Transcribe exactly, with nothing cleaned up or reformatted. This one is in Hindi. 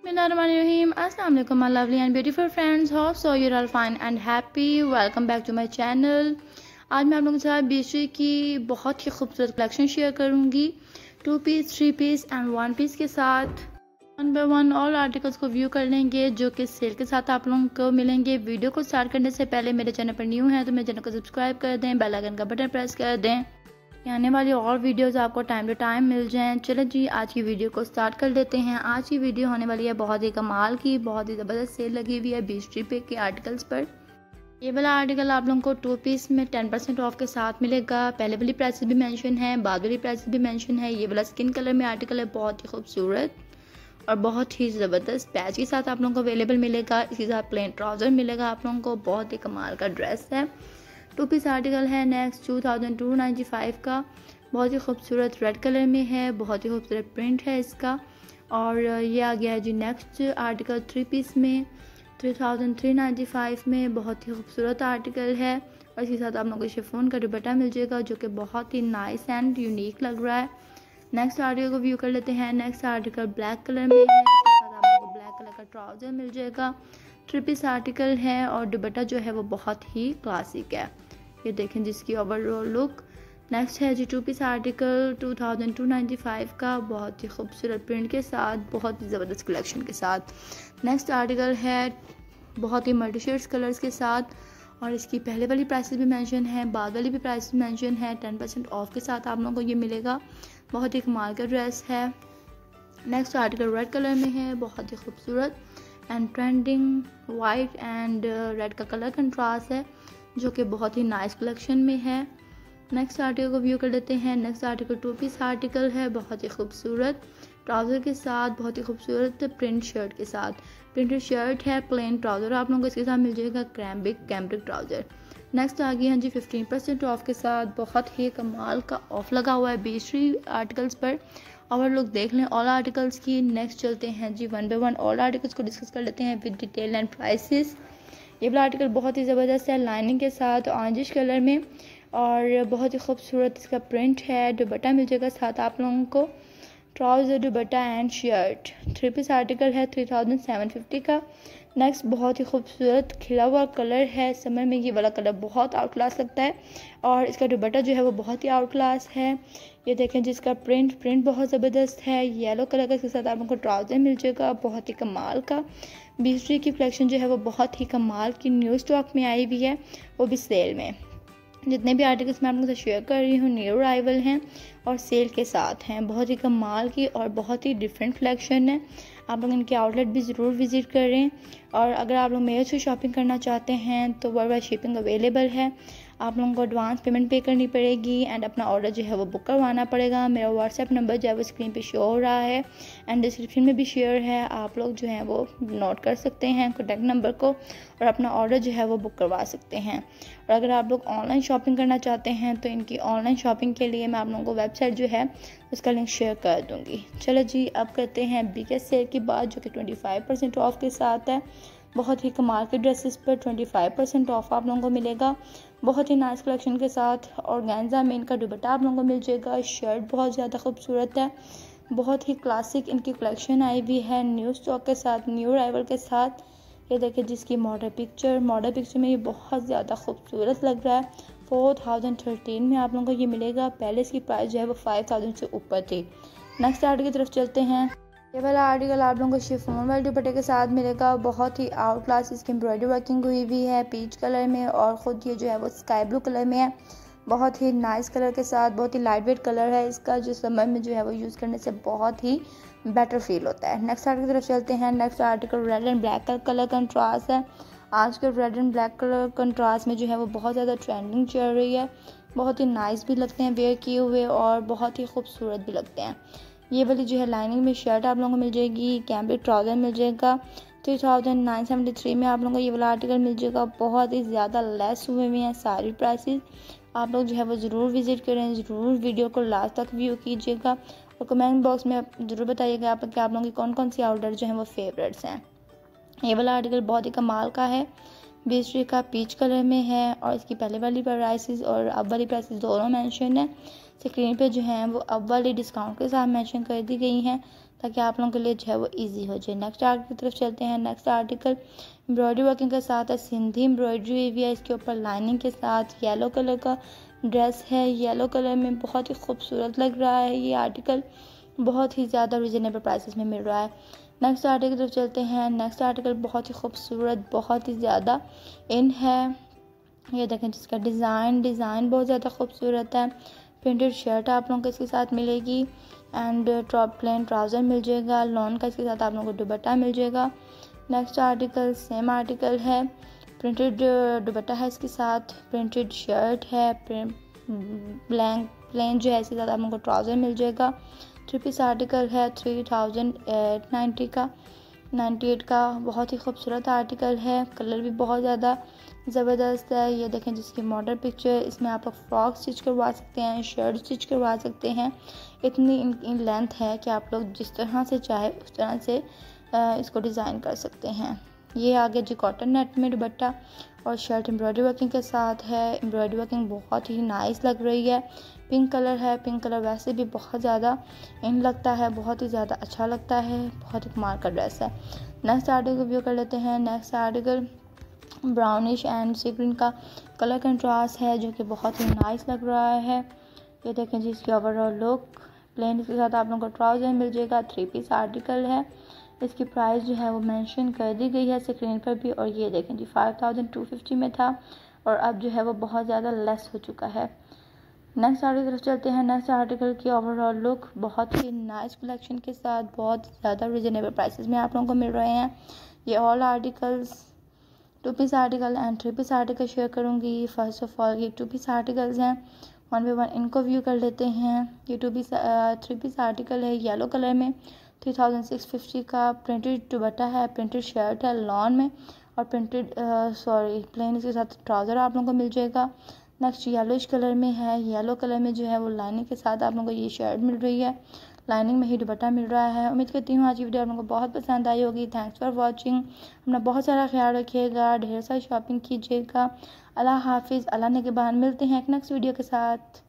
Bismillahirrahmanirrahim. Assalamu alaikum my lovely and beautiful friends. Hope so you're all fine and happy. Welcome back to my channel. आज मैं आप लोगों के साथ बीशरी की बहुत ही खूबसूरत कलेक्शन शेयर करूंगी, two piece, three piece and one piece के साथ। One by one all articles को व्यू कर लेंगे जो कि सेल के साथ आप लोगों को मिलेंगे। वीडियो को स्टार्ट करने से पहले मेरे चैनल पर न्यू है तो मेरे चैनल को सब्सक्राइब कर दें, बेल आइकन का बटन प्रेस कर दें, आने वाली और वीडियोस आपको टाइम टू टाइम मिल जाएं। चलो जी आज की वीडियो को स्टार्ट कर लेते हैं। आज की वीडियो होने वाली है बहुत ही कमाल की, बहुत ही ज़बरदस्त सेल लगी हुई है बीशरी पे के आर्टिकल्स पर। ये वाला आर्टिकल आप लोगों को टू पीस में टेन परसेंट ऑफ के साथ मिलेगा। पहले वाली प्राइसेस भी मेंशन है, बाद वाली प्राइसेस भी मेंशन है। ये वाला स्किन कलर में आर्टिकल है, बहुत ही खूबसूरत और बहुत ही ज़बरदस्त पैच के साथ आप लोगों को अवेलेबल मिलेगा। इसके साथ प्लेन ट्राउज़र मिलेगा आप लोगों को, बहुत ही कमाल का ड्रेस है। टू पीस आर्टिकल है next two thousand two ninety five का, बहुत ही खूबसूरत रेड कलर में है, बहुत ही खूबसूरत प्रिंट है इसका। और ये आ गया है जी नेक्स्ट आर्टिकल थ्री पीस में three thousand three ninety five में, बहुत ही खूबसूरत आर्टिकल है। और इसके साथ आप लोगों को शिफॉन का दुपट्टा मिल जाएगा जो कि बहुत ही नाइस एंड यूनिक लग रहा है। नेक्स्ट आर्टिकल को व्यू कर लेते हैं। नेक्स्ट आर्टिकल ब्लैक कलर में है, इसके साथ आप लोगों को ब्लैक कलर का ट्राउज़र मिल जाएगा। थ्री पीस आर्टिकल है और दुपट्टा जो है वो बहुत ही क्लासिक है, ये देखें जिसकी ओवरऑल लुक। नेक्स्ट है जी two piece article two thousand two ninety five का, बहुत ही खूबसूरत प्रिंट के साथ, बहुत ही ज़बरदस्त कलेक्शन के साथ। नेक्स्ट आर्टिकल है बहुत ही मल्टी शेड्स कलर्स के साथ और इसकी पहले वाली प्राइसेस भी मेंशन है, बाद वाली भी प्राइसेस मेंशन है। टेन परसेंट ऑफ के साथ आप लोगों को ये मिलेगा, बहुत ही कमाल का ड्रेस है। नेक्स्ट आर्टिकल रेड कलर में है, बहुत ही खूबसूरत and trending white and red का कलर कंट्रास्ट है जो कि बहुत ही नाइस कलेक्शन में है। नेक्स्ट आर्टिकल को व्यू कर लेते हैं। Next article two piece article है, बहुत ही खूबसूरत ट्राउज़र के साथ, बहुत ही खूबसूरत प्रिंट शर्ट के साथ। प्रिंटेड शर्ट है, प्लेन ट्राउज़र आप लोगों को इसके साथ मिल जाएगा, क्रैम्बिक कैम्ब्रिक ट्राउज़र। नेक्स्ट आ गया है जी फिफ्टीन परसेंट ऑफ के साथ, बहुत ही कमाल का ऑफ लगा हुआ है बीशरी आर्टिकल्स पर। और लोग देख लें ऑल आर्टिकल्स की। नेक्स्ट चलते हैं जी one by one all articles को डिस्कस कर लेते हैं विद डिटेल एंड प्राइसेस। ये वाला आर्टिकल बहुत ही ज़बरदस्त है, लाइनिंग के साथ ऑरेंजिश कलर में और बहुत ही खूबसूरत इसका प्रिंट है। दुपट्टा मिल जाएगा साथ आप लोगों को, trouser, dupatta and shirt. Three piece article है थ्री थाउजेंड सेवन फिफ्टी का। नेक्स्ट बहुत ही खूबसूरत खिला हुआ कलर है, समर में ये वाला कलर बहुत आउट क्लास लगता है और इसका दुपट्टा जो है वो बहुत ही आउट क्लास है। ये देखें जिसका प्रिंट प्रिंट बहुत ज़बरदस्त है, येलो कलर का। इसके साथ आप लोगों को ट्राउज़र मिल जाएगा, बहुत ही कमाल का। बीशरी की कलेक्शन जो है वो बहुत ही कमाल की न्यू स्टॉक में आई हुई है, वो भी सेल में। जितने भी आर्टिकल्स मैं आप लोगों से शेयर कर रही हूँ न्यू अराइवल हैं और सेल के साथ हैं, बहुत ही कमाल की और बहुत ही डिफरेंट कलेक्शन है। आप लोग इनके आउटलेट भी ज़रूर विज़िट करें। और अगर आप लोग मेरे से शॉपिंग करना चाहते हैं तो वर्ल्ड वाइड शिपिंग अवेलेबल है। आप लोगों को एडवांस पेमेंट पे करनी पड़ेगी एंड अपना ऑर्डर जो है वो बुक करवाना पड़ेगा। मेरा व्हाट्सएप नंबर जो है वो स्क्रीन पे शो हो रहा है एंड डिस्क्रिप्शन में भी शेयर है, आप लोग जो है वो नोट कर सकते हैं कॉन्टैक्ट नंबर को और अपना ऑर्डर जो है वो बुक करवा सकते हैं। और अगर आप लोग ऑनलाइन शॉपिंग करना चाहते हैं तो इनकी ऑनलाइन शॉपिंग के लिए मैं आप लोगों को वेबसाइट जो है उसका लिंक शेयर कर दूँगी। चलो जी अब करते हैं बिगेस्ट सेल की बात जो कि ट्वेंटी फाइव परसेंट ऑफ के साथ है। बहुत ही कमाल के ड्रेसेस पर ट्वेंटी फाइव परसेंट ऑफ आप लोगों को मिलेगा, बहुत ही नाइस कलेक्शन के साथ। ऑर्गेन्जा में इनका दुपट्टा आप लोगों को मिल जाएगा, शर्ट बहुत ज़्यादा खूबसूरत है, बहुत ही क्लासिक इनकी कलेक्शन आई हुई है न्यू स्टॉक के साथ, न्यू अराइवल के साथ। ये देखिए जिसकी मॉडल पिक्चर मॉडल पिक्चर में ये बहुत ज़्यादा खूबसूरत लग रहा है। फोर थाउजेंड थर्टीन में आप लोगों को ये मिलेगा, पहले इसकी प्राइस जो है वो फाइव थाउजेंड से ऊपर थी। नेक्स्ट आर्टिकल की तरफ चलते हैं। ये वाला आर्टिकल आप लोगों को शिफॉन वाले दुपट्टे के साथ मिलेगा, बहुत ही आउट क्लास इसकी एम्ब्रॉयडरी वर्किंग हुई हुई है पीच कलर में और ख़ुद ये जो है वो स्काई ब्लू कलर में है, बहुत ही नाइस कलर के साथ। बहुत ही लाइट वेट कलर है इसका, जो समर में जो है वो यूज़ करने से बहुत ही बेटर फील होता है। नेक्स्ट आर्टिकल की तरफ चलते हैं। Next article red and black का कलर कंट्रास्ट है। आजकल red and black colour contrast में जो है वो बहुत ज़्यादा ट्रेंडिंग चल रही है, बहुत ही नाइस भी लगते हैं वेयर किए हुए और बहुत ही खूबसूरत भी लगते हैं। ये वाली जो है लाइनिंग में शर्ट आप लोगों को मिल जाएगी, कैम्ब्रिक ट्राउज़र मिल जाएगा। Three thousand nine seventy three में आप लोगों को ये वाला आर्टिकल मिल जाएगा, बहुत ही ज़्यादा लेस हुए हुए हैं सारी प्राइसेस। आप लोग जो है वो ज़रूर विज़िट करें, ज़रूर वीडियो को लास्ट तक व्यू कीजिएगा और कमेंट बॉक्स में ज़रूर बताइएगा आप कि आप लोगों की कौन कौन सी आउटलेट जो हैं वो फेवरेट्स हैं। ये वाला आर्टिकल बहुत ही कमाल का है, बीशरी का पीच कलर में है और इसकी पहले वाली प्राइसेस और अब वाली प्राइसेस दोनों मेंशन है। स्क्रीन पे जो हैं वो अब वाली डिस्काउंट के साथ मेंशन कर दी गई हैं, ताकि आप लोगों के लिए जो है वो ईजी हो जाए। नेक्स्ट आर्टिकल की तरफ चलते हैं। नेक्स्ट आर्टिकल एम्ब्रॉयडरी वर्किंग के साथ है, सिंधी एम्ब्रॉयडरी हुई है, इसके ऊपर लाइनिंग के साथ येलो कलर का ड्रेस है। येलो कलर में बहुत ही खूबसूरत लग रहा है। ये आर्टिकल बहुत ही ज़्यादा रिजनेबल प्राइसेस में मिल रहा है। नेक्स्ट आर्टिकल की तरफ चलते हैं। नेक्स्ट आर्टिकल बहुत ही खूबसूरत, बहुत ही ज़्यादा इन है। ये देखें जिसका डिज़ाइन डिज़ाइन बहुत ज़्यादा खूबसूरत है। प्रिंटेड शर्ट आप लोगों को इसके साथ मिलेगी एंड टॉप प्लेन ट्राउज़र मिल जाएगा। लॉन का इसके साथ आप लोगों को दुपट्टा मिल जाएगा। नेक्स्ट आर्टिकल सेम आर्टिकल है, प्रिंटेड दुपट्टा है इसके साथ, प्रिंटेड शर्ट है, ब्लैंक प्लेन जो है इसके साथ आप लोगों को ट्राउज़र मिल जाएगा। थ्री पीस आर्टिकल है, थ्री थाउजेंड नाइन्टी का नाइन्टी एट का बहुत ही खूबसूरत आर्टिकल है। कलर भी बहुत ज़्यादा ज़बरदस्त है। ये देखें जिसकी मॉडल पिक्चर, इसमें आप लोग फ्रॉक स्टिच करवा सकते हैं, शर्ट स्टिच करवा सकते हैं। इतनी इन, इन लेंथ है कि आप लोग जिस तरह से चाहे उस तरह से आ, इसको डिज़ाइन कर सकते हैं। ये आगे जी कॉटन नेट में दुपट्टा और शर्ट एम्ब्रॉयडरी वर्किंग के साथ है। एम्ब्रॉयडरी वर्किंग बहुत ही नाइस लग रही है। पिंक कलर है, पिंक कलर वैसे भी बहुत ज़्यादा इन लगता है, बहुत ही ज़्यादा अच्छा लगता है, बहुत ही कमाल का ड्रेस है। नेक्स्ट आर्टिकल व्यू कर लेते हैं। Next article brownish and sea green का कलर कंट्रास्ट है जो कि बहुत ही नाइस लग रहा है। ये देखें जी इसकी ओवरऑल लुक। प्लेन के साथ आप लोगों को ट्राउज़र मिल जाएगा। थ्री पीस आर्टिकल है, इसकी प्राइस जो है वो मेंशन कर दी गई है स्क्रीन पर भी। और ये देखें जी फाइव थाउजेंड टू फिफ्टी में था और अब जो है वो बहुत ज़्यादा लेस हो चुका है। नेक्स्ट आर्टिकल की तरफ चलते हैं। नेक्स्ट आर्टिकल की ओवरऑल लुक बहुत ही नाइस कलेक्शन के साथ बहुत ज़्यादा रिजनेबल प्राइसेस में आप लोगों को मिल रहे हैं। ये all articles two piece article and three piece article share करूँगी। फर्स्ट ऑफ ऑल ये टू पीस आर्टिकल्स हैं, वन बाई वन इनको व्यू कर लेते हैं। ये two piece three piece article है येलो कलर में, थ्री थाउजेंड सिक्स फिफ्टी का। प्रिंटेड दुपट्टा है, प्रिंटेड शर्ट है लॉन में और प्रिंटेड सॉरी प्लेन इसके साथ ट्राउज़र आप लोगों को मिल जाएगा। नेक्स्ट येलोइश कलर में है, येलो कलर में जो है वो लाइनिंग के साथ आप लोगों को ये शर्ट मिल रही है, लाइनिंग में ही दुपट्टा मिल रहा है। उम्मीद करती हूँ आज की वीडियो आप लोगों को बहुत पसंद आई होगी। Thanks for watching. अपना बहुत सारा ख्याल रखिएगा, ढेर सारी शॉपिंग कीजिएगा। अल्लाह हाफिज़। अल्लाह ने के बाद मिलते हैं एक नेक्स्ट वीडियो के साथ।